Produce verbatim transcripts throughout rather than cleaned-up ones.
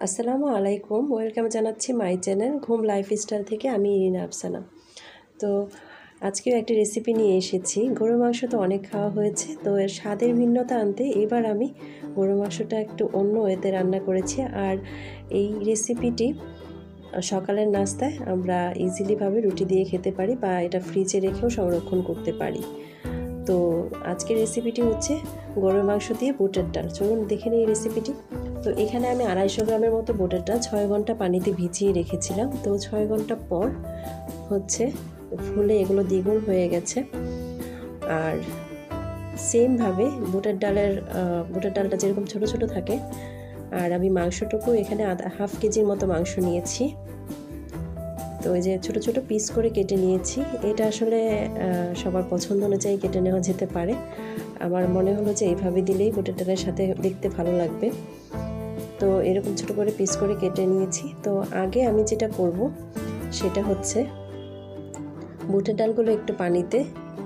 আসসালামু আলাইকুম, ওয়েলকাম জানাচ্ছি মাই চ্যানেল ঘুম লাইফস্টাইল থেকে। আমি ইরিনা আফসানা। তো আজকেও একটি রেসিপি নিয়ে এসেছি। গরুর মাংস তো অনেক খাওয়া হয়েছে, তো এর স্বাদের ভিন্নতা আনতে এবার আমি গরুর মাংসটা একটু অন্য ওয়েতে রান্না করেছি। আর এই রেসিপিটি সকালের নাস্তায় আমরা ইজিলিভাবে রুটি দিয়ে খেতে পারি, বা এটা ফ্রিজে রেখেও সংরক্ষণ করতে পারি। তো আজকের রেসিপিটি হচ্ছে গরুর মাংস দিয়ে বুটের ডাল। চলুন দেখে নিই এই রেসিপিটি। তো এখানে আমি আড়াইশো গ্রামের মতো বুটের ডাল ছয় ঘন্টা পানিতে ভিজিয়ে রেখেছিলাম। তো ছয় ঘন্টা পর হচ্ছে ফুলে এগুলো দ্বিগুণ হয়ে গেছে। আর সেমভাবে বুটের ডালের বুটের ডালটা যেরকম ছোট ছোট থাকে, আর আমি মাংসটুকু এখানে আধা হাফ কেজির মতো মাংস নিয়েছি। তো ওই যে ছোট ছোট পিস করে কেটে নিয়েছি। এটা আসলে সবার পছন্দ অনুযায়ী কেটে নেওয়া যেতে পারে। আমার মনে হলো যে এইভাবে দিলেই বুটের ডালের সাথে দেখতে ভালো লাগবে। তো এরকম ছোট করে পিস করে কেটে নিয়েছি। তো আগে আমি যেটা করব সেটা হচ্ছে বুটের ডালগুলো একটু পানিতে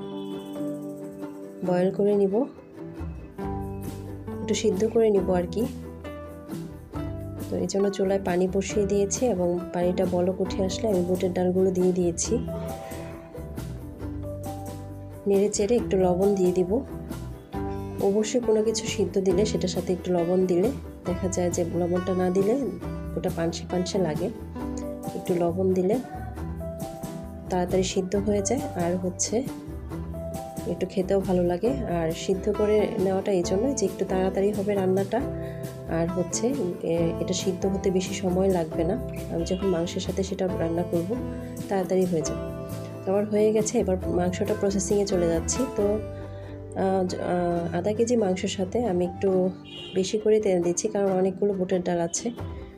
বয়েল করে নিব, একটু সিদ্ধ করে নিব আর কি। তো এই জন্য চুলায় পানি বসিয়ে দিয়েছি এবং পানিটা বলক উঠে আসলে আমি বুটের ডালগুলো দিয়ে দিয়েছি। নেড়ে চেড়ে একটু লবণ দিয়ে দিব। অবশ্যই কোনো কিছু সিদ্ধ দিলে সেটার সাথে একটু লবণ দিলে দেখা যায় যে লবণটা না দিলে ওটা পানসে পানসে লাগে। একটু লবণ দিলে তাড়াতাড়ি সিদ্ধ হয়ে যায়, আর হচ্ছে একটু খেতেও ভালো লাগে। আর সিদ্ধ করে নেওয়াটা এই জন্য যে একটু তাড়াতাড়ি হবে রান্নাটা, আর হচ্ছে এটা সিদ্ধ হতে বেশি সময় লাগবে না। আমি যখন মাংসের সাথে সেটা রান্না করব তাড়াতাড়ি হয়ে যাবে। আমার হয়ে গেছে, এবার মাংসটা প্রসেসিংয়ে চলে যাচ্ছি। তো আধা কেজি মাংসের সাথে আমি একটু বেশি করে তেল দিচ্ছি, কারণ অনেকগুলো বুটের ডাল আছে।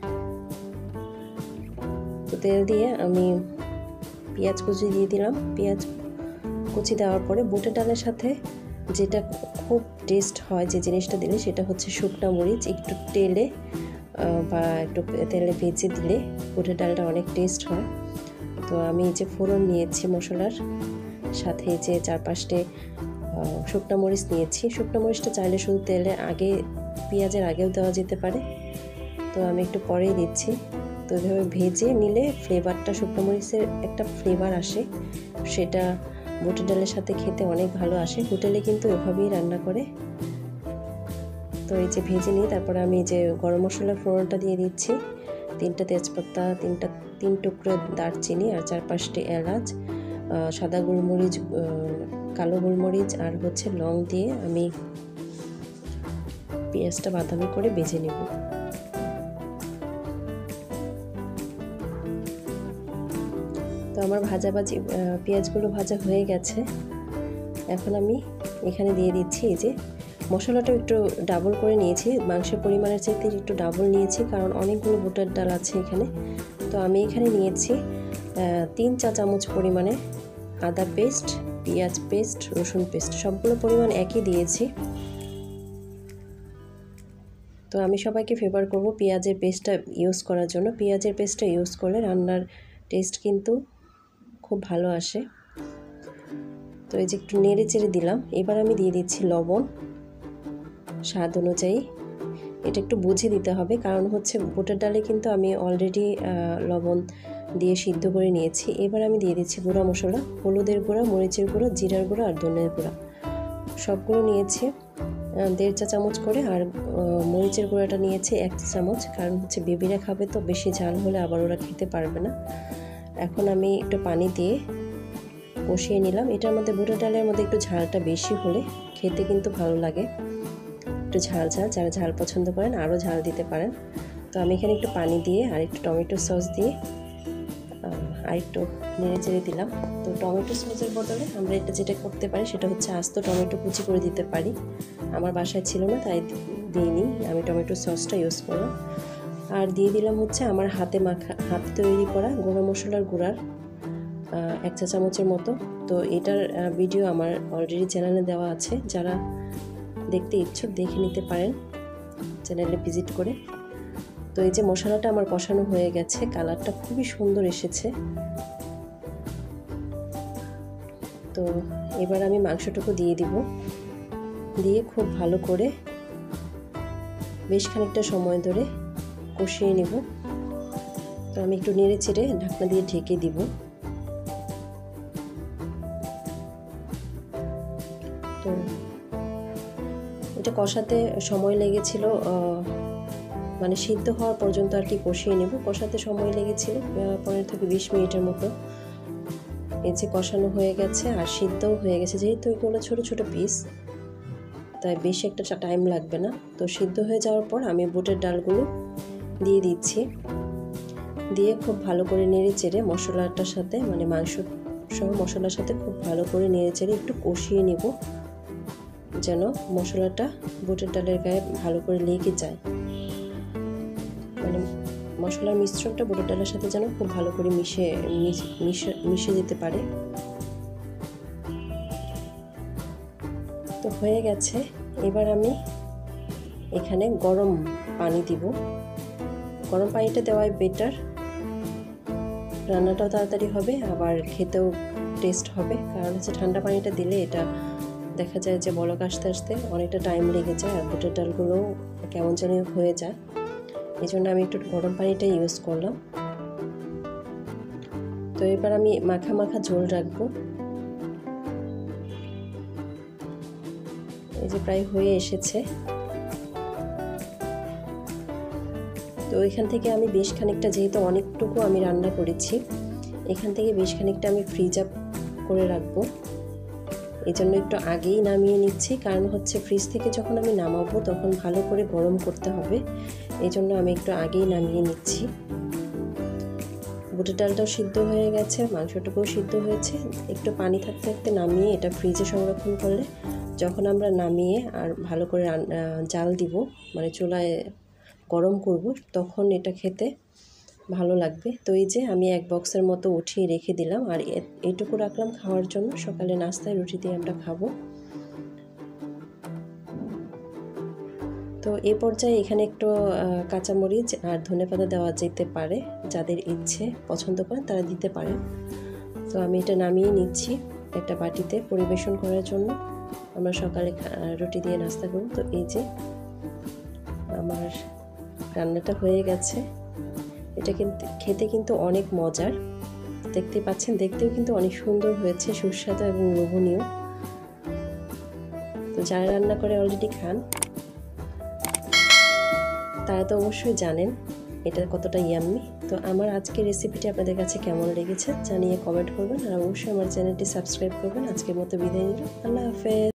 তো তেল দিয়ে আমি পেঁয়াজ কুচি দিয়ে দিলাম। পেঁয়াজ কুচি দেওয়ার পরে বুটের ডালের সাথে যেটা খুব টেস্ট হয়, যে জিনিসটা দিলে সেটা হচ্ছে শুকনা মরিচ। একটু তেলে বা একটু তেলে ভেজে দিলে বুটের ডালটা অনেক টেস্ট হয়। তো আমি যে ফোড়ন নিয়েছি মশলার সাথে, যে চার পাঁচটে শুকনো মরিচ নিয়েছি। শুকনো মরিচটা চাইলে শুধু তেলে আগে পেঁয়াজের আগেও দেওয়া যেতে পারে, তো আমি একটু পরেই দিচ্ছি। তো এইভাবে ভেজে নিলে ফ্লেভারটা, শুকনো মরিচের একটা ফ্লেভার আসে, সেটা বুটের ডালের সাথে খেতে অনেক ভালো আসে। হোটেলে কিন্তু এভাবেই রান্না করে। তো এই যে ভেজে নিই, তারপরে আমি যে গরম মশলার ফোড়নটা দিয়ে দিচ্ছি। তিনটা তেজপাতা, তিনটা তিন টুকরো দারচিনি, আর চার পাঁচটি এলাচ, সাদা গোলমরিচ, কালো গোলমরিচ আর হচ্ছে লং দিয়ে আমি পেঁয়াজটা বাদামি করে ভেজে নেব। তো আমার ভাজা ভাজি পেঁয়াজগুলো ভাজা হয়ে গেছে। এখন আমি এখানে দিয়ে দিচ্ছি এই যে মশলাটা একটু ডাবল করে নিয়েছি, মাংসের পরিমাণের চাইতে একটু ডাবল নিয়েছি, কারণ অনেকগুলো বুটের ডাল আছে এখানে। তো আমি এখানে নিয়েছি তিন চা চামচ পরিমাণে আদা পেস্ট, পেঁয়াজ পেস্ট, রসুন পেস্ট, সবগুলো পরিমাণ একই দিয়েছি। তো আমি সবাইকে ফেভার করব পেঁয়াজের পেস্টটা ইউজ করার জন্য। পেঁয়াজের পেস্টটা ইউজ করলে রান্নার টেস্ট কিন্তু খুব ভালো আসে। তো এই যে একটু নেড়ে চেড়ে দিলাম। এবার আমি দিয়ে দিচ্ছি লবণ স্বাদ অনুযায়ী। এটা একটু বুঝে দিতে হবে, কারণ হচ্ছে বুটের ডালে কিন্তু আমি অলরেডি লবণ দিয়ে সিদ্ধ করে নিয়েছি। এবার আমি দিয়ে দিচ্ছি গুঁড়া মশলা, হলুদের গুঁড়া, মরিচের গুঁড়া, জিরার গুঁড়া আর ধনের গুঁড়া, সবগুলো নিয়েছি দেড় চা চামচ করে। আর মরিচের গুঁড়াটা নিয়েছি এক চা চামচ, কারণ হচ্ছে বেবিরা খাবে, তো বেশি ঝাল হলে আবার ওরা খেতে পারবে না। এখন আমি একটু পানি দিয়ে কষিয়ে নিলাম। এটার মধ্যে বুটের ডালের মধ্যে একটু ঝালটা বেশি হলে খেতে কিন্তু ভালো লাগে। একটু ঝাল ঝাল, যারা ঝাল পছন্দ করেন আরও ঝাল দিতে পারেন। তো আমি এখানে একটু পানি দিয়ে আর একটু টমেটো সস দিয়ে আর একটু নেড়ে চেড়ে দিলাম। তো টমেটো সসের বদলে আমরা এটা যেটা করতে পারি সেটা হচ্ছে আস্ত টমেটো কুচি করে দিতে পারি। আমার বাসায় ছিল না তাই দিইনি, আমি টমেটো সসটা ইউজ করলাম। আর দিয়ে দিলাম হচ্ছে আমার হাতে মাখা হাতে তৈরি করা গরম মশলার গুঁড়ার এক চা চামচের মতো। তো এটার ভিডিও আমার অলরেডি চ্যানেলে দেওয়া আছে, যারা দেখতে ইচ্ছুক দেখে নিতে পারেন চ্যানেলে ভিজিট করে। তো এই যে মশলাটা আমার কষানো হয়ে গেছে, কালারটা খুবই সুন্দর এসেছে। তো এবার আমি মাংসটুকু দিয়ে দিব, দিয়ে খুব ভালো করে বেশ খানিকটা সময় ধরে কষিয়ে নেব। তো আমি একটু নেড়ে চেড়ে ঢাকনা দিয়ে ঢেকে দিব। তো এটা কষাতে সময় লেগেছিল, মানে সিদ্ধ হওয়ার পর্যন্ত আর কি কষিয়ে নেব। কষাতে সময় লেগেছিল পনেরো থেকে বিশ মিনিটের মতো। এই যে কষানো হয়ে গেছে আর সিদ্ধও হয়ে গেছে, যেহেতু এগুলো ছোটো ছোটো পিস তাই বেশি একটা টাইম লাগবে না। তো সিদ্ধ হয়ে যাওয়ার পর আমি বুটের ডালগুলো দিয়ে দিচ্ছি, দিয়ে খুব ভালো করে নেড়ে চেড়ে মশলাটার সাথে, মানে মাংস সহ মশলার সাথে খুব ভালো করে নেড়ে চেড়ে একটু কষিয়ে নেব, যেন মশলাটা বুটের ডালের গায়ে ভালো করে লেগে যায়। মানে মশলার মিশ্রণটা বুটের ডালের সাথে যেন খুব ভালো করে মিশে মিশে মিশে যেতে পারে। তো হয়ে গেছে। এবার আমি এখানে গরম পানি দিব। গরম পানিটা দেওয়াই বেটার, রান্নাটাও তাড়াতাড়ি হবে আবার খেতেও টেস্ট হবে। কারণ হচ্ছে ঠান্ডা পানিটা দিলে এটা দেখা যায় যে বলক আসতে আসতে অনেকটা টাইম লেগে যায় আর বুটের ডালগুলোও কেমন জানি হয়ে যায়। এই জন্য আমি একটু গরম পানিটা ইউজ করলাম। তো এবার আমি মাখা মাখা ঝোল রাখবো। এই যে প্রায় হয়ে এসেছে। তো এখান থেকে আমি বেশ খানিকটা, যেহেতু অনেকটুকু আমি রান্না করেছি, এখান থেকে বেশ খানিকটা আমি ফ্রিজ আপ করে রাখবো। এই জন্য একটু আগেই নামিয়ে নিচ্ছি, কারণ হচ্ছে ফ্রিজ থেকে যখন আমি নামাবো তখন ভালো করে গরম করতে হবে। এই জন্য আমি একটু আগেই নামিয়ে নিচ্ছি। বুটের ডালটাও সিদ্ধ হয়ে গেছে, মাংসটুকুও সিদ্ধ হয়েছে। একটু পানি থাকতে থাকতে নামিয়ে এটা ফ্রিজে সংরক্ষণ করলে যখন আমরা নামিয়ে আর ভালো করে জাল দিব, মানে চুলায় গরম করব, তখন এটা খেতে ভালো লাগবে। তো এই যে আমি এক বক্সের মতো উঠিয়ে রেখে দিলাম, আর এইটুকু রাখলাম খাওয়ার জন্য। সকালে নাস্তায় রুটি দিয়ে আমরা খাবো। তো এই পর্যায়ে এখানে একটু কাঁচামরিচ আর ধনেপাতা দেওয়া যেতে পারে, যাদের ইচ্ছে পছন্দ করেন তারা দিতে পারেন। তো আমি এটা নামিয়ে নিচ্ছি একটা বাটিতে পরিবেশন করার জন্য। আমরা সকালে রুটি দিয়ে নাস্তা করব। তো এই যে আমার রান্নাটা হয়ে গেছে। এটা কিন্তু খেতে কিন্তু অনেক মজার, দেখতে পাচ্ছেন, দেখতেও কিন্তু অনেক সুন্দর হয়েছে, সুস্বাদু এবং লোভনীয়। তো যারা রান্না করে অলরেডি খান তারা তো অবশ্যই জানেন এটা কতটা ইয়াম্মি। তো আমার আজকের রেসিপিটি আপনাদের কাছে কেমন লেগেছে জানিয়ে কমেন্ট করবেন, আর অবশ্যই আমার চ্যানেলটি সাবস্ক্রাইব করবেন। আজকের মতো বিদায় নিলাম, আল্লাহ হাফেজ।